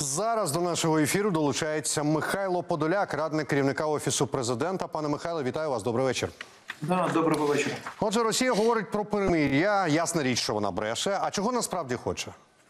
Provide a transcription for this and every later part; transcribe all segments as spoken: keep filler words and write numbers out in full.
Зараз до нашого ефіру долучається Михайло Подоляк, радник керівника Офісу Президента. Пане Михайло, вітаю вас. Добрий вечір. Да, доброго вечора. Отже, Росія говорить про перемир'я. Ясна річ, що вона бреше. А чого насправді хоче?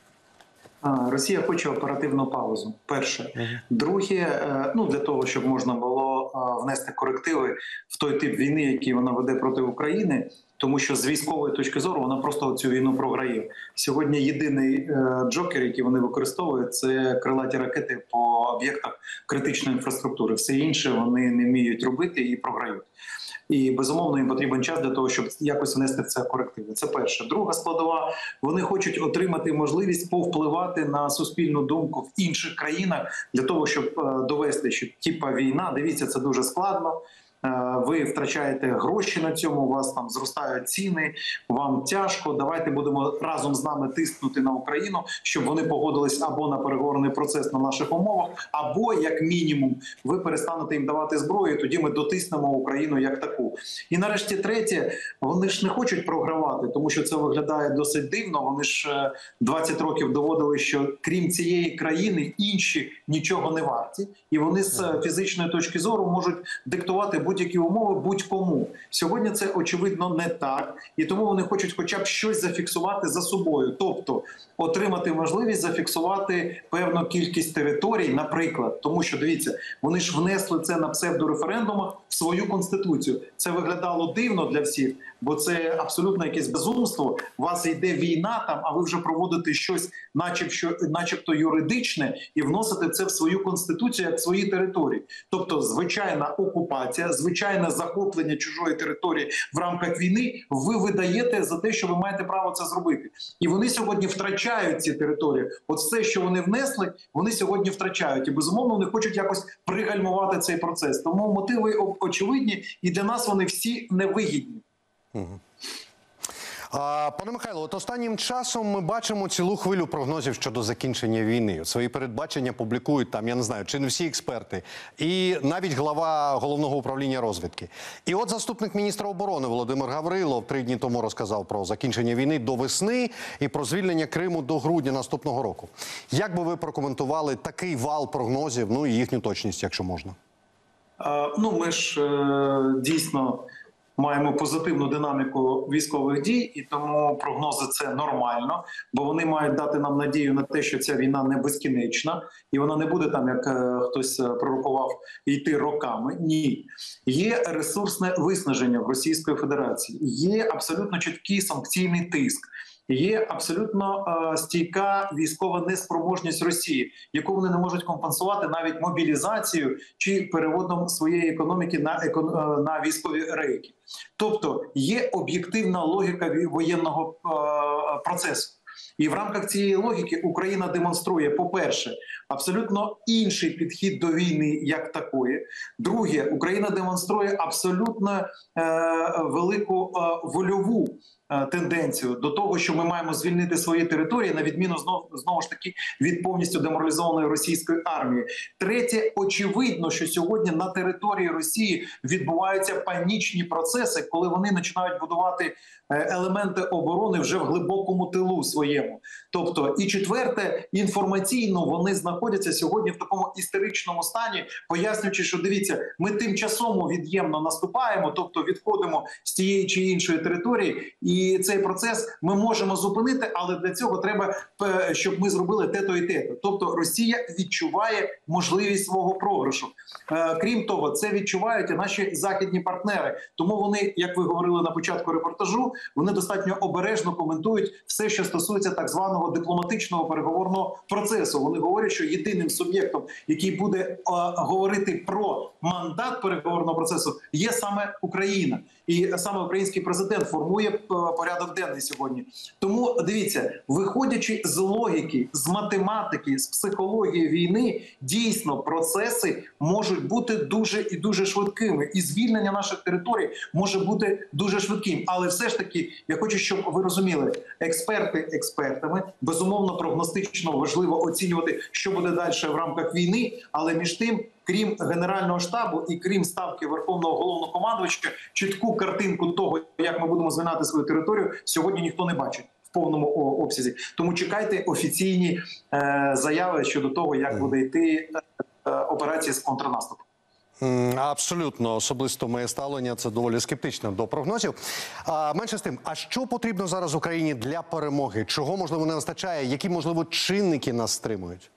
А, Росія хоче оперативну паузу. Перше. Угу. Друге, ну для того, щоб можна було внести корективи в той тип війни, який вона веде проти України, тому що з військової точки зору вона просто цю війну програє. Сьогодні єдиний е, джокер, який вони використовують, це крилаті ракети по об'єктах критичної інфраструктури. Все інше вони не вміють робити і програють. І, безумовно, їм потрібен час для того, щоб якось внести в це корективи. Це перше. Друга складова. Вони хочуть отримати можливість повпливати на суспільну думку в інших країнах для того, щоб е, довести, що типа війна, дивіться, це дуже складно. Ви втрачаєте гроші на цьому, у вас там зростають ціни, вам тяжко, давайте будемо разом з нами тиснути на Україну, щоб вони погодились або на переговорний процес на наших умовах, або, як мінімум, ви перестанете їм давати зброю, тоді ми дотиснемо Україну як таку. І нарешті третє, вони ж не хочуть програвати, тому що це виглядає досить дивно, вони ж двадцять років доводили, що крім цієї країни інші нічого не варті, і вони з фізичної точки зору можуть диктувати будь-які умови будь-кому. Сьогодні це, очевидно, не так. І тому вони хочуть хоча б щось зафіксувати за собою. Тобто отримати можливість зафіксувати певну кількість територій, наприклад. Тому що, дивіться, вони ж внесли це на псевдореферендумах в свою конституцію. Це виглядало дивно для всіх, бо це абсолютно якесь безумство. У вас йде війна там, а ви вже проводите щось начебто, начебто юридичне і вносите це в свою конституцію як в свої території. Тобто звичайна окупація, звичайне захоплення чужої території в рамках війни ви видаєте за те, що ви маєте право це зробити. І вони сьогодні втрачають ці території. От все, що вони внесли, вони сьогодні втрачають. І, безумовно, вони хочуть якось пригальмувати цей процес. Тому мотиви очевидні, і для нас вони всі невигідні. Угу. А, пане Михайло, от останнім часом ми бачимо цілу хвилю прогнозів щодо закінчення війни. Свої передбачення публікують там, я не знаю, чи не всі експерти, і навіть глава Головного управління розвідки. І от заступник міністра оборони Володимир Гаврилов три дні тому розказав про закінчення війни до весни і про звільнення Криму до грудня наступного року. Як би ви прокоментували такий вал прогнозів, ну і їхню точність, якщо можна? А, ну, ми ж е, дійсно маємо позитивну динаміку військових дій, і тому прогнози – це нормально, бо вони мають дати нам надію на те, що ця війна не безкінечна, і вона не буде там, як е, хтось пророкував, йти роками. Ні. Є ресурсне виснаження в Російської Федерації, є абсолютно чіткий санкційний тиск. Є абсолютно е, стійка військова неспроможність Росії, яку вони не можуть компенсувати навіть мобілізацією чи переводом своєї економіки на, екон... е, на військові рейки. Тобто є об'єктивна логіка воєнного е, процесу. І в рамках цієї логіки Україна демонструє, по-перше, абсолютно інший підхід до війни як такої. Друге, Україна демонструє абсолютно е, велику е, вольову е, тенденцію до того, що ми маємо звільнити свої території, на відміну знов, знову ж таки від повністю деморалізованої російської армії. Третє, очевидно, що сьогодні на території Росії відбуваються панічні процеси, коли вони починають будувати елементи оборони вже в глибокому тилу своєму. Тобто, і четверте, інформаційно вони знаходяться сьогодні в такому істеричному стані, пояснюючи, що дивіться, ми тимчасово від'ємно наступаємо, тобто відходимо з тієї чи іншої території, і цей процес ми можемо зупинити, але для цього треба, щоб ми зробили те-то і те-то. Тобто Росія відчуває можливість свого програшу. Крім того, це відчувають і наші західні партнери. Тому вони, як ви говорили на початку репортажу, вони достатньо обережно коментують все, що стосується так званого дипломатичного переговорного процесу. Вони говорять, що єдиним суб'єктом, який буде е, говорити про мандат переговорного процесу, є саме Україна. І саме український президент формує порядок денний сьогодні. Тому, дивіться, виходячи з логіки, з математики, з психології війни, дійсно процеси можуть бути дуже і дуже швидкими. І звільнення наших територій може бути дуже швидким. Але все ж таки, я хочу, щоб ви розуміли, експерти експертами, безумовно, прогностично важливо оцінювати, що буде далі в рамках війни, але між тим, крім Генерального штабу і крім ставки Верховного Головнокомандувача, чітку картинку того, як ми будемо звільняти свою територію, сьогодні ніхто не бачить. в повному о, обсязі. Тому чекайте офіційні е, заяви щодо того, як буде йти е, операція з контрнаступу. Абсолютно, особисто моє ставлення це доволі скептичне до прогнозів. А, менше з тим, а що потрібно зараз Україні для перемоги? Чого, можливо, не вистачає? Які, можливо, чинники нас стримують?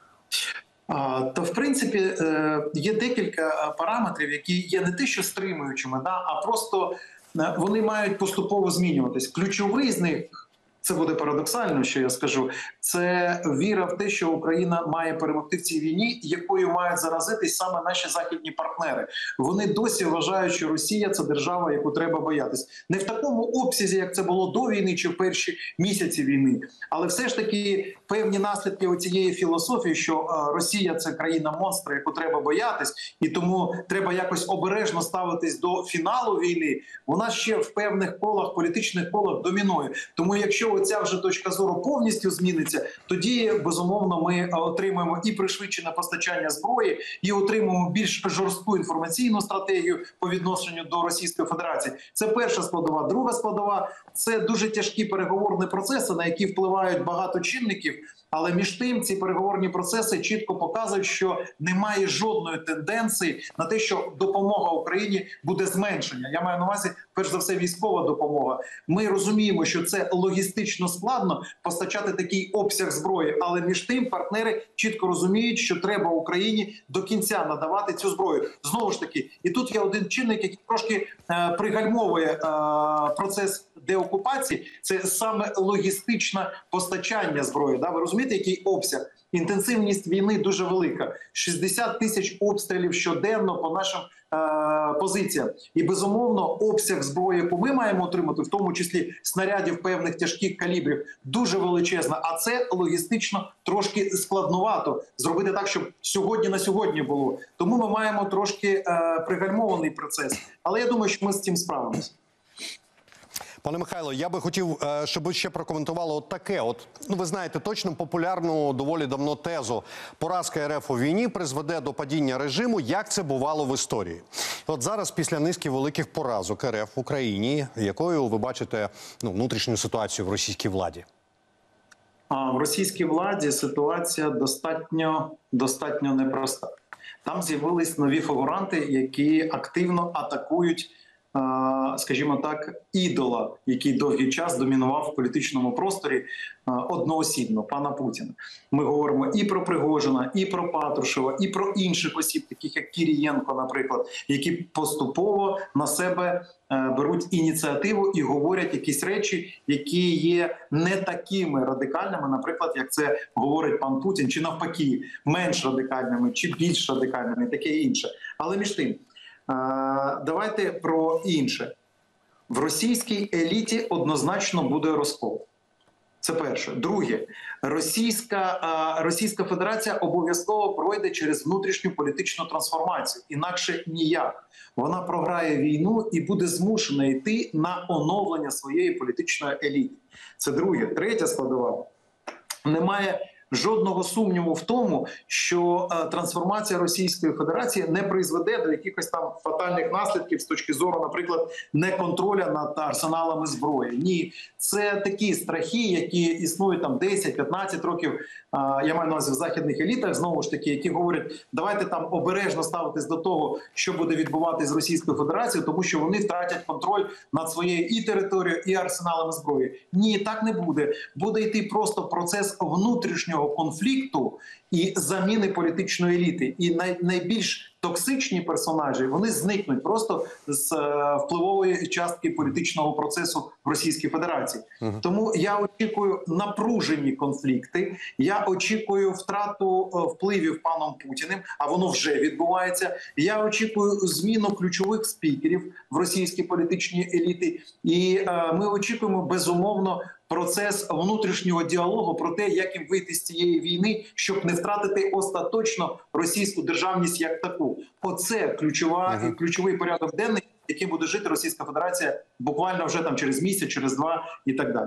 А, то, в принципі, е, є декілька параметрів, які є не те, що стримуючими, да, а просто е, вони мають поступово змінюватись. Ключовий з них, це буде парадоксально, що я скажу, це віра в те, що Україна має перемогти в цій війні, якою мають заразитись саме наші західні партнери. Вони досі вважають, що Росія – це держава, яку треба боятись. Не в такому обсязі, як це було до війни чи в перші місяці війни, але все ж таки певні наслідки оцієї філософії, що Росія – це країна-монстр, яку треба боятись, і тому треба якось обережно ставитись до фіналу війни, вона ще в певних колах, політичних колах домінує. Тому якщо оця вже точка зору повністю зміниться, тоді, безумовно, ми отримаємо і пришвидшене постачання зброї, і отримаємо більш жорстку інформаційну стратегію по відношенню до Російської Федерації. Це перша складова. Друга складова – це дуже тяжкі переговорні процеси, на які впливають багато чинників, але між тим ці переговорні процеси чітко показують, що немає жодної тенденції на те, що допомога Україні буде зменшення. Я маю на увазі, перш за все, військова допомога. Ми розуміємо, що це логістично складно постачати такий обсяг зброї, але між тим партнери чітко розуміють, що треба Україні до кінця надавати цю зброю. Знову ж таки, і тут є один чинник, який трошки е, пригальмовує е, процес деокупації, це саме логістичне постачання зброї. Да? Ви розумієте, який обсяг? Інтенсивність війни дуже велика. шістдесят тисяч обстрілів щоденно по нашим е позиціям. І, безумовно, обсяг зброї, яку ми маємо отримати, в тому числі снарядів певних тяжких калібрів, дуже величезна. А це логістично трошки складновато зробити так, щоб сьогодні на сьогодні було. Тому ми маємо трошки е пригальмований процес. Але я думаю, що ми з цим справимося. Пане Михайло, я би хотів, щоб ви ще прокоментували от таке. От, ну, ви знаєте, точно популярну доволі давно тезу. Поразка РФ у війні призведе до падіння режиму, як це бувало в історії. От зараз, після низки великих поразок РФ в Україні, якою ви бачите ну, внутрішню ситуацію в російській владі? А в російській владі ситуація достатньо, достатньо непроста. Там з'явились нові фігуранти, які активно атакують, скажімо так, ідола, який довгий час домінував в політичному просторі одноосібно, пана Путіна. Ми говоримо і про Пригожина, і про Патрушева, і про інших осіб, таких як Кірієнко, наприклад, які поступово на себе беруть ініціативу і говорять якісь речі, які є не такими радикальними, наприклад, як це говорить пан Путін, чи навпаки, менш радикальними, чи більш радикальними, і таке інше. Але між тим, давайте про інше. В російській еліті однозначно буде розкол. Це перше. Друге. Російська, Російська Федерація обов'язково пройде через внутрішню політичну трансформацію. Інакше ніяк. Вона програє війну і буде змушена йти на оновлення своєї політичної еліти. Це друге. Третя складова. Немає жодного сумніву в тому, що е, трансформація Російської Федерації не призведе до якихось там фатальних наслідків з точки зору, наприклад, неконтроля над арсеналами зброї. Ні, це такі страхи, які існують там десять-п'ятнадцять років, е, я маю на увазі в західних елітах, знову ж таки, які говорять, давайте там обережно ставитись до того, що буде відбуватись з Російською Федерацією, тому що вони втратять контроль над своєю і територією, і арсеналами зброї. Ні, так не буде. Буде йти просто процес внутрішнього конфлікту і заміни політичної еліти. І най, найбільш токсичні персонажі, вони зникнуть просто з е, впливової частки політичного процесу в Російській Федерації. Uh-huh. Тому я очікую напружені конфлікти, я очікую втрату е, впливів паном Путіним, а воно вже відбувається. Я очікую зміну ключових спікерів в російській політичній еліті. І е, ми очікуємо, безумовно, процес внутрішнього діалогу про те, як їм вийти з цієї війни, щоб не втратити остаточно російську державність як таку. Оце ключова, uh-huh. ключовий порядок денний, яким буде жити Російська Федерація буквально вже там через місяць, через два і так далі.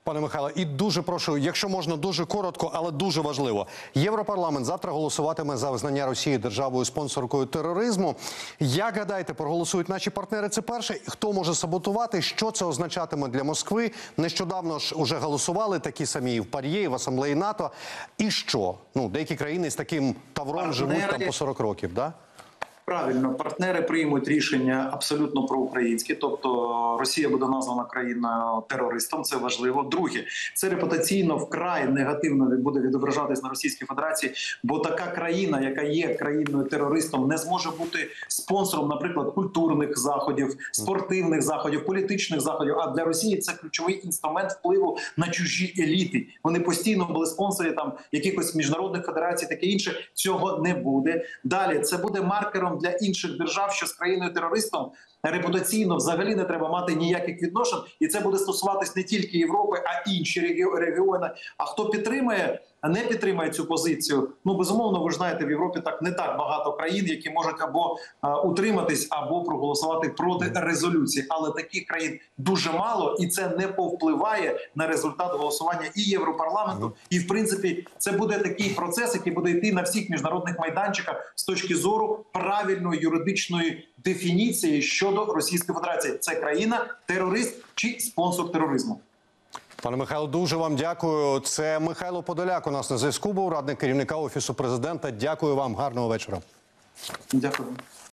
Пане Михайло, і дуже прошу, якщо можна, дуже коротко, але дуже важливо. Європарламент завтра голосуватиме за визнання Росії державою спонсоркою тероризму. Як гадаєте, проголосують наші партнери? Це перше. Хто може саботувати? Що це означатиме для Москви? Нещодавно ж уже голосували такі самі і в ПАРЄ, і в Асамблеї НАТО. І що? Ну, деякі країни з таким тавром Партнери... живуть там по сорок років, да? Правильно, партнери приймуть рішення абсолютно проукраїнське, тобто Росія буде названа країною терористом. Це важливо. Друге, це репутаційно вкрай негативно буде відображатись на Російській Федерації, бо така країна, яка є країною терористом, не зможе бути спонсором, наприклад, культурних заходів, спортивних заходів, політичних заходів. А для Росії це ключовий інструмент впливу на чужі еліти. Вони постійно були спонсорі там якихось міжнародних федерацій, таке інше. Цього не буде. Далі це буде маркером для інших держав, що з країною-терористом репутаційно взагалі не треба мати ніяких відношень, і це буде стосуватись не тільки Європи, а інші регіони. А хто підтримує, не підтримує цю позицію, ну, безумовно, ви ж знаєте, в Європі так не так багато країн, які можуть або а, утриматись, або проголосувати проти резолюції. Але таких країн дуже мало, і це не повпливає на результат голосування і Європарламенту. І, в принципі, це буде такий процес, який буде йти на всіх міжнародних майданчиках з точки зору правильної юридичної дефініції щодо Російської Федерації. Це країна, терорист чи спонсор тероризму. Пане Михайло, дуже вам дякую. Це Михайло Подоляк у нас на зв'язку був, радник керівника Офісу Президента. Дякую вам. Гарного вечора. Дякую.